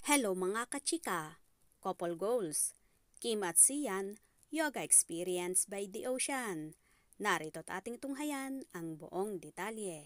Hello mga kachika, couple goals, Kim at Sian, yoga experience by the ocean. Narito't ating tunghayan ang buong detalye.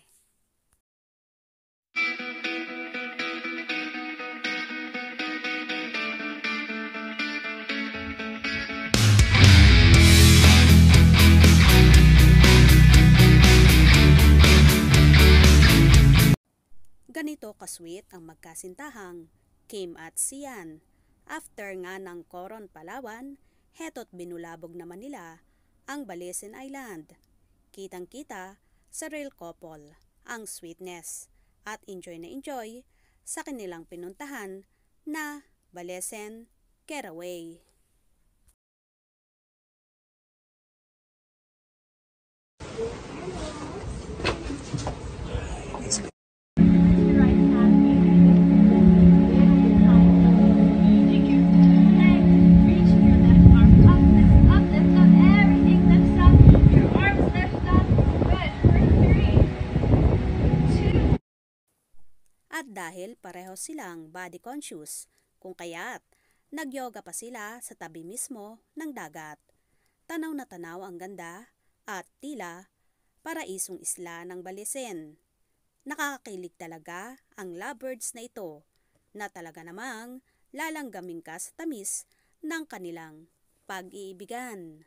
Ganito kasweet ang magkasintahang Kim at Sian. After nga ng Coron Palawan, heto't binulabog naman nila ang Balesen Island. Kitang-kita sa real couple ang sweetness at enjoy na enjoy sa kanilang pinuntahan na Balesen Getaway. At dahil pareho silang body conscious, kung kaya't nag-yoga pa sila sa tabi mismo ng dagat. Tanaw na tanaw ang ganda at tila paraisong isla ng Balesen. Nakakakilig talaga ang lovebirds na ito na talaga namang lalanggamin ka sa tamis ng kanilang pag-iibigan.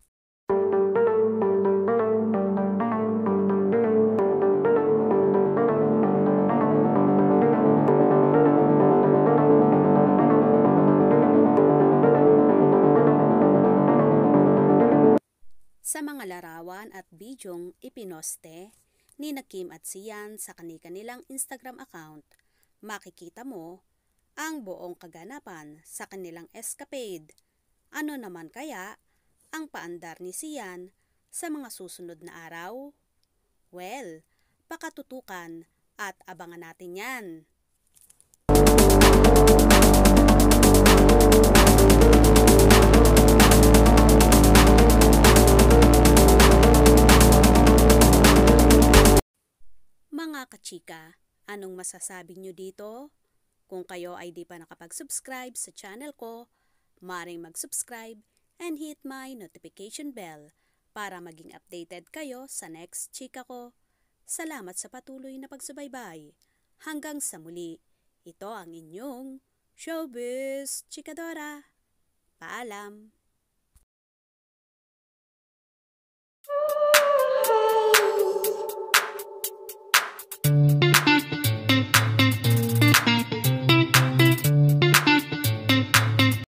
Sa mga larawan at bidyong ipinoste ni Kim at Sian sa kanilang Instagram account, makikita mo ang buong kaganapan sa kanilang escapade. Ano naman kaya ang paandar ni Sian sa mga susunod na araw? Well, pakatutukan at abangan natin yan. Mga kachika, anong masasabi nyo dito? Kung kayo ay di pa nakapag-subscribe sa channel ko, maaaring mag-subscribe and hit my notification bell para maging updated kayo sa next chika ko. Salamat sa patuloy na pagsubaybay. Hanggang sa muli, ito ang inyong Showbiz Chikadora. Paalam!